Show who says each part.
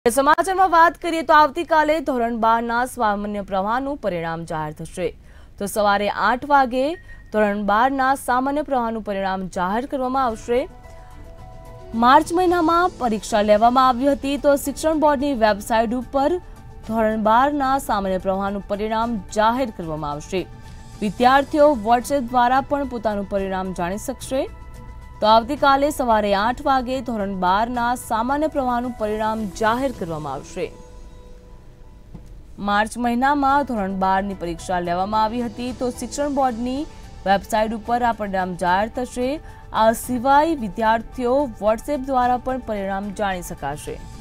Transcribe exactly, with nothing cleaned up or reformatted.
Speaker 1: સમાચારમાં વાત કરીએ તો આવતીકાલે ધોરણ બાર ના સામાન્ય પ્રવાહનું પરિણામ જાહેર થશે। તો સવારે આઠ વાગે ધોરણ બાર ના સામાન્ય પ્રવાહનું પરિણામ જાહેર કરવામાં આવશે। માર્ચ મહિનામાં પરીક્ષા લેવામાં આવી હતી તો શિક્ષણ બોર્ડની વેબસાઇટ ઉપર ધોરણ બાર ના સામાન્ય પ્રવાહનું પરિણામ જાહેર કરવામાં આવશે। વિદ્યાર્થીઓ વોટ્સએપ દ્વારા પણ પોતાનું પરિણામ જાણી શકશે। તો આવતીકાલે સવારે આઠ વાગે ધોરણ બાર ના સામાન્ય પ્રવાહનું પરિણામ જાહેર કરવામાં આવશે। માર્ચ મહિનામાં ધોરણ બાર ની પરીક્ષા લેવામાં આવી હતી તો શિક્ષણ બોર્ડની વેબસાઇટ ઉપર આ પરિણામ જાહેર થશે। આ સિવાય વિદ્યાર્થીઓ વોટ્સએપ દ્વારા પણ પરિણામ જાણી શકાશે।